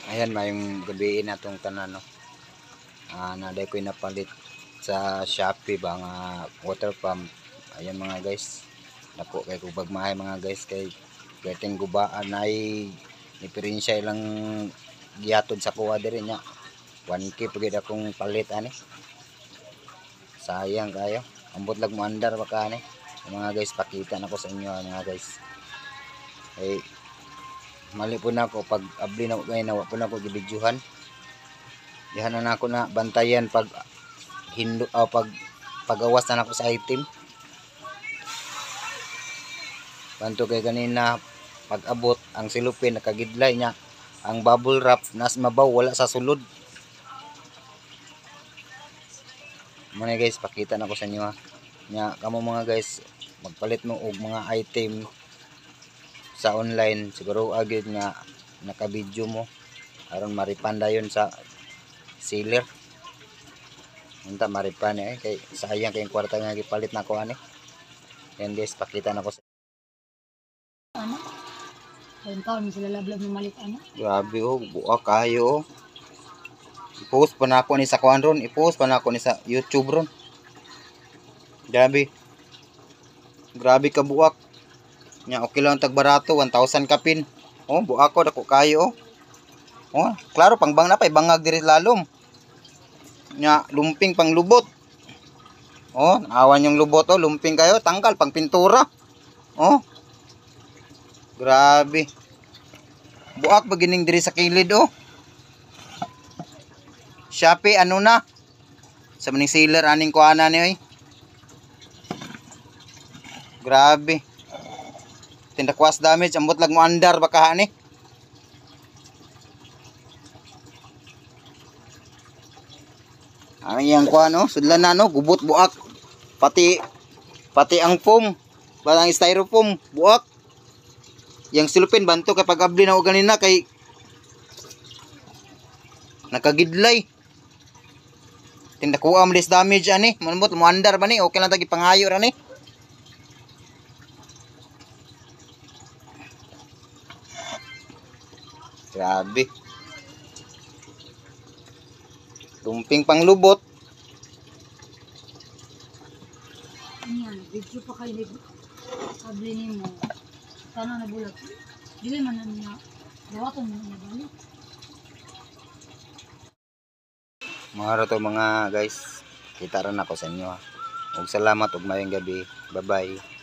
Ayan, mayong gabi na itong tanan, no. Naday ko napalit sa Shopee ba nga water pump. Ayan mga guys, napo kay kubagmahay mga guys, kay gating gubaan ay diferensya ilang gihatod sa kuha diri nya 1K pagid akong palit ani. Sayang kayo, ambot lag mo andar pa ka ani. Mga guys, pakita na ko sa inyo mga guys. Ay mali po na ako pag abli na ngayon, nawa po na ako gibidyuhan. Dihan na ako na bantayan pag pagawas na ako sa item. Banto kay kanina pag abot ang silupin nakagidlay niya, ang bubble wrap nas mabaw wala sa sulod. Muna guys, pakita na ko sa inyo ha. Nya kamo mga guys, magpalit mo og mga item sa online, siguro agad nga naka-video mo aron maripanda yon sa seller. Unta maripan kay sayang kay kwarta nga gipalit nako ani. Yan guys, pakita na ko sa ano? Taon sila lablab ng malit ano? grabe oh, buak kayo oh. I-post pa na ako ni sa kuan ron, i-post pa na ako ni sa YouTube ron. Grabe. Grabe ka buak. Nya okay lang tag barato 1,000 kapin. Oh, buak ko dako kayo oh. Oh, klaro pangbang na pay bangag diri lalom. Nya lumping pang lubot. Oh, awan yung lubot oh, lumping kayo, tangkal pang pintura. Oh. Grabe. Buak begining diri sa kilid oh. Shopee ano na? Sa maning seller aning kuana ni oy. Grabe. Tindakwas damage, ambot lag mo andar baka ani. Ang iyang kuan no, sudlan na no, gubot buak. Pati ang foam, barang styrofoam, buak. Yang silupin banto kay pag-abli na og ganina kay nakagidlay. Tindakuha mo des damage ani, manbot mo andar ba ni, okay lang tagi pangayo ra ni. Grabe. Lumping pang lubot. Yan, video pa kayo nito. Kabli ni mo. Sana nabulag. Dili man na niya. Dawaton mo niya balik. Mga to mga guys, kita rin ako sa inyo ha. Ug salamat ug mayong gabi. Bye bye.